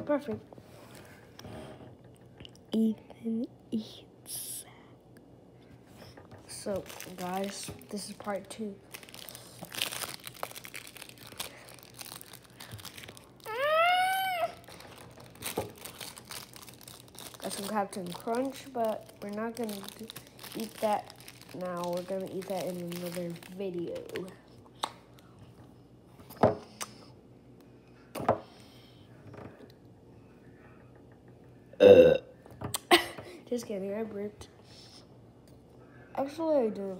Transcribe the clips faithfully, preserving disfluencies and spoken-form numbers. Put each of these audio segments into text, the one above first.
perfect. Ethan eats. So, guys, this is part two. Got some Captain Crunch, but we're not gonna eat that now. We're gonna eat that in another video. Uh. Just kidding, I burped. Actually, I do.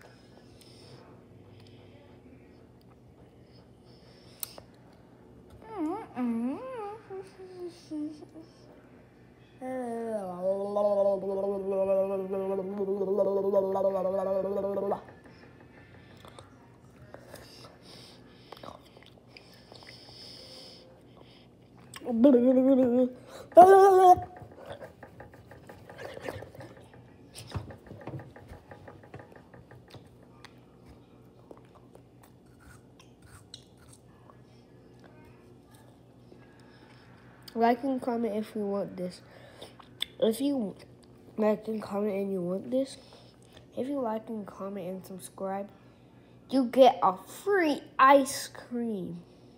Like and comment if you want this. If you like and comment and you want this, if you like and comment and subscribe, you get a free ice cream.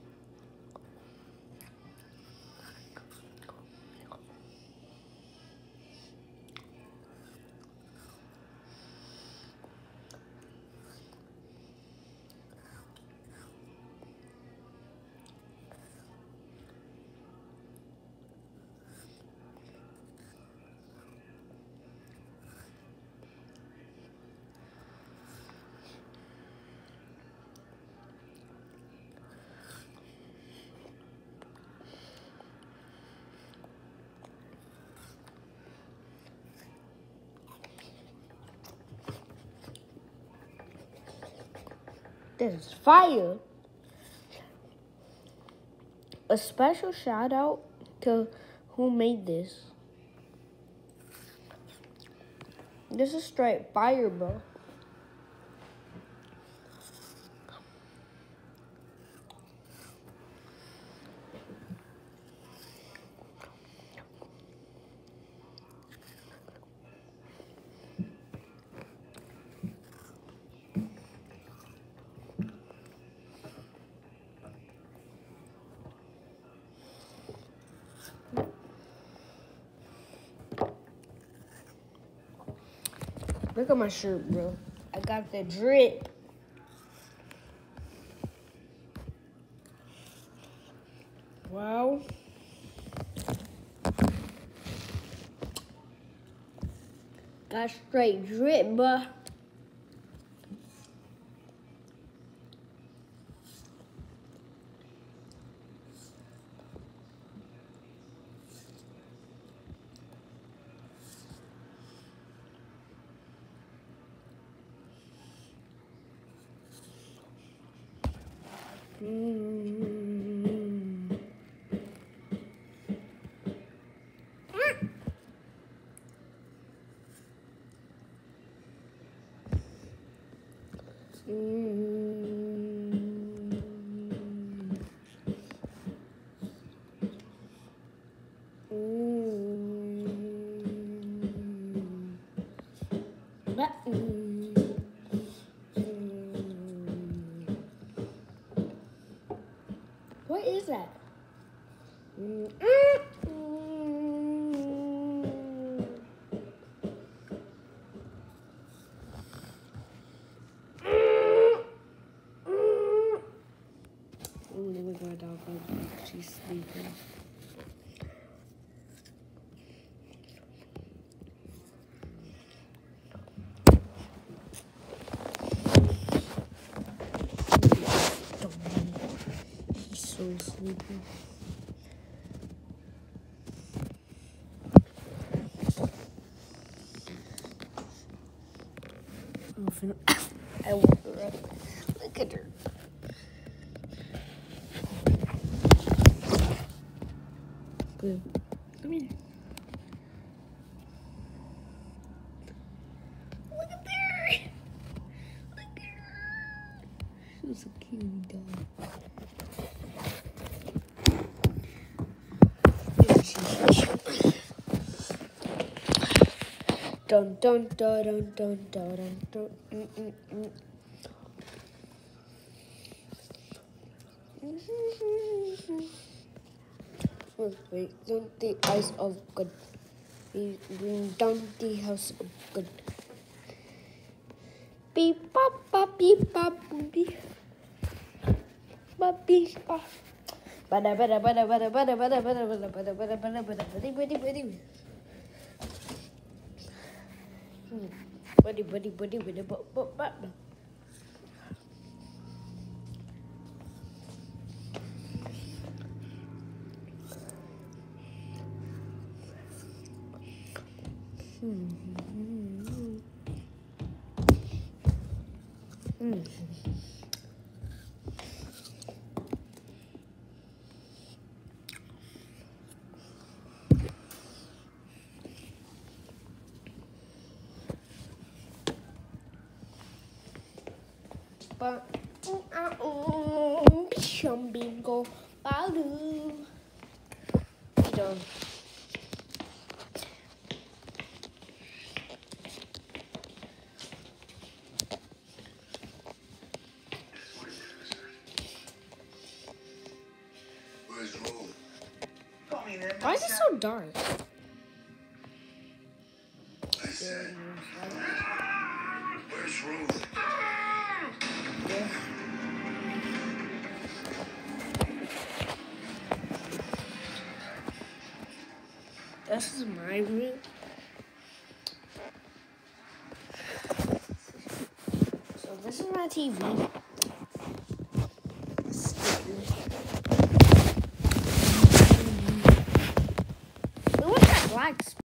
This is fire. A special shout out to who made this. This is straight fire, bro. Look at my shirt, bro. I got the drip. Wow. Got straight drip, bro. Mm. What is that? Mm. Oh, look at my dog. She's sleeping. He's so sleepy. I woke her up. Look at her. Good. Come here. Look at her. Look at her. She's a cute dog. dun dun dun dun dun dun dun. Mm, mm, mm. Wait, down the eyes of God. We bring down the house of God. Beep bop bop beep bop beep bop beep bop. Bada bada bada bada bada bada bada bada bada bada bada bada bada bada bada. Bada bada bada bada bada bada. Hmm. Hmm. But some bingo baloo. Done. Why is it so dark? I said, where's Ruth? Yeah. This is my room. So this is my T V. Stickers. Look at that black